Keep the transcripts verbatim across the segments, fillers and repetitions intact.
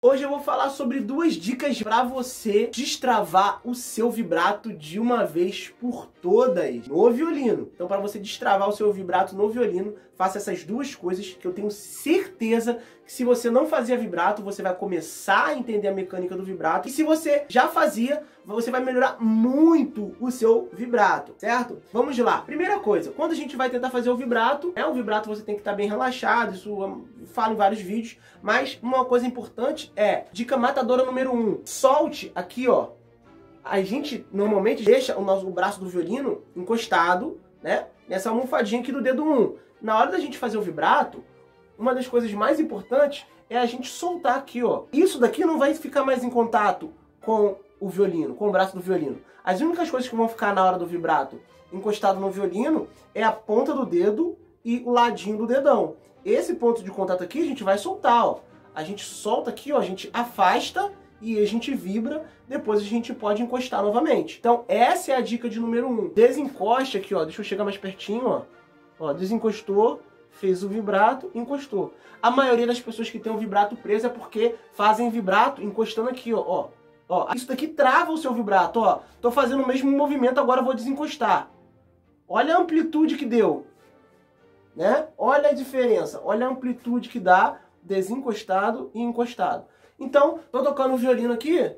Hoje eu vou falar sobre duas dicas para você destravar o seu vibrato de uma vez por todas no violino. Então, para você destravar o seu vibrato no violino, faça essas duas coisas que eu tenho certeza que se você não fazia vibrato, você vai começar a entender a mecânica do vibrato. E se você já fazia, você vai melhorar muito o seu vibrato, certo? Vamos lá. Primeira coisa, quando a gente vai tentar fazer o vibrato, é o vibrato você tem que estar bem relaxado, isso eu falo em vários vídeos, mas uma coisa importante é, dica matadora número um, solte aqui, ó. A gente normalmente deixa o nosso o braço do violino encostado, né, nessa almofadinha aqui do dedo um. Na hora da gente fazer o vibrato, uma das coisas mais importantes é a gente soltar aqui, ó. Isso daqui não vai ficar mais em contato com o violino, com o braço do violino. As únicas coisas que vão ficar na hora do vibrato encostado no violino é a ponta do dedo e o ladinho do dedão. Esse ponto de contato aqui a gente vai soltar, ó. A gente solta aqui, ó, a gente afasta e a gente vibra, depois a gente pode encostar novamente. Então essa é a dica de número um. Desencoste aqui, ó, deixa eu chegar mais pertinho, ó. Ó, desencostou, fez o vibrato, encostou. A maioria das pessoas que tem o vibrato preso é porque fazem vibrato encostando aqui, ó, ó. Ó, isso daqui trava o seu vibrato, ó. Tô fazendo o mesmo movimento, agora eu vou desencostar. Olha a amplitude que deu, né? Olha a diferença, olha a amplitude que dá desencostado e encostado. Então, tô tocando o violino aqui.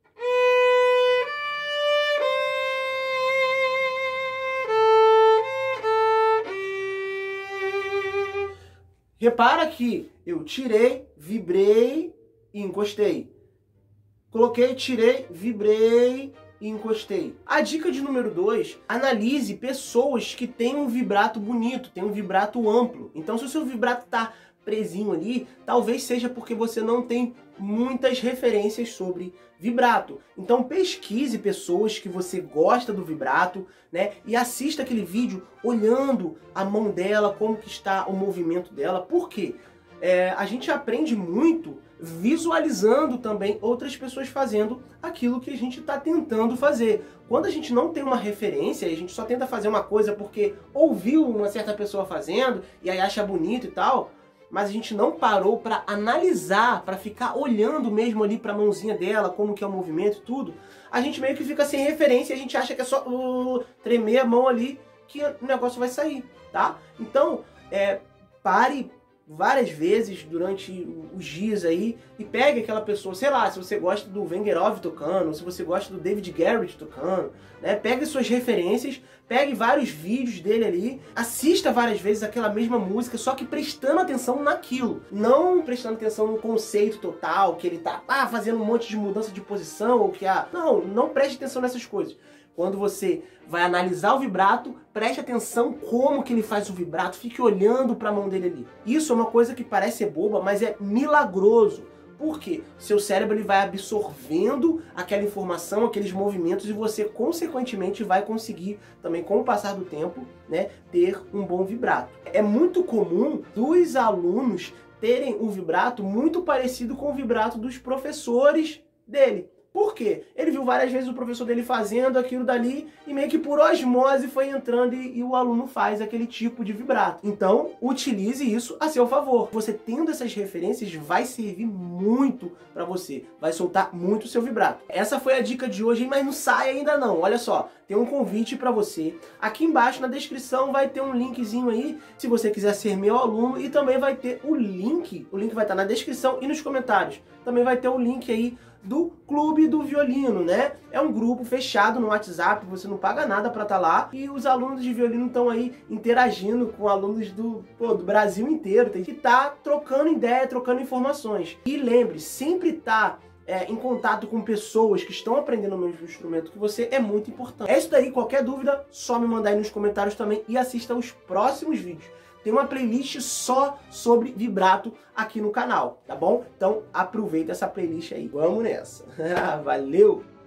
Repara que eu tirei, vibrei e encostei. Coloquei, tirei, vibrei e encostei. A dica de número dois, analise pessoas que têm um vibrato bonito, tem um vibrato amplo. Então, se o seu vibrato tá presinho ali, talvez seja porque você não tem muitas referências sobre vibrato. Então pesquise pessoas que você gosta do vibrato, né? E assista aquele vídeo olhando a mão dela, como que está o movimento dela. Por quê? É, a gente aprende muito visualizando também outras pessoas fazendo aquilo que a gente está tentando fazer. Quando a gente não tem uma referência e a gente só tenta fazer uma coisa porque ouviu uma certa pessoa fazendo e aí acha bonito e tal, mas a gente não parou para analisar, para ficar olhando mesmo ali para a mãozinha dela, como que é o movimento e tudo, a gente meio que fica sem referência e a gente acha que é só uh, tremer a mão ali que o negócio vai sair, tá? Então, é, pare várias vezes durante os dias aí e pegue aquela pessoa, sei lá, se você gosta do Vengerov tocando, se você gosta do David Garrett tocando, né? Pegue suas referências, pegue vários vídeos dele ali, assista várias vezes aquela mesma música, só que prestando atenção naquilo, não prestando atenção no conceito total, que ele tá ah, fazendo um monte de mudança de posição, ou que ah, não, não preste atenção nessas coisas. Quando você vai analisar o vibrato, preste atenção como que ele faz o vibrato, fique olhando para a mão dele ali. Isso é uma coisa que parece ser boba, mas é milagroso. Por quê? Seu cérebro ele vai absorvendo aquela informação, aqueles movimentos, e você, consequentemente, vai conseguir também, com o passar do tempo, né, ter um bom vibrato. É muito comum dos alunos terem um vibrato muito parecido com o vibrato dos professores dele. Por quê? Ele viu várias vezes o professor dele fazendo aquilo dali e meio que por osmose foi entrando e, e o aluno faz aquele tipo de vibrato. Então, utilize isso a seu favor. Você tendo essas referências vai servir muito para você. Vai soltar muito o seu vibrato. Essa foi a dica de hoje, mas não sai ainda não. Olha só, tem um convite para você. Aqui embaixo na descrição vai ter um linkzinho aí, se você quiser ser meu aluno, e também vai ter o link. O link vai estar na descrição e nos comentários. Também vai ter o link aí do Clube do Violino, né? É um grupo fechado no WhatsApp, você não paga nada para estar lá, e os alunos de violino estão aí interagindo com alunos do, pô, do Brasil inteiro, tem que estar trocando ideia, trocando informações. E lembre, sempre tá é, em contato com pessoas que estão aprendendo o mesmo instrumento que você é muito importante. É isso daí, qualquer dúvida, só me mandar aí nos comentários também e assista os próximos vídeos. Tem uma playlist só sobre vibrato aqui no canal, tá bom? Então aproveita essa playlist aí. Vamos nessa. Valeu!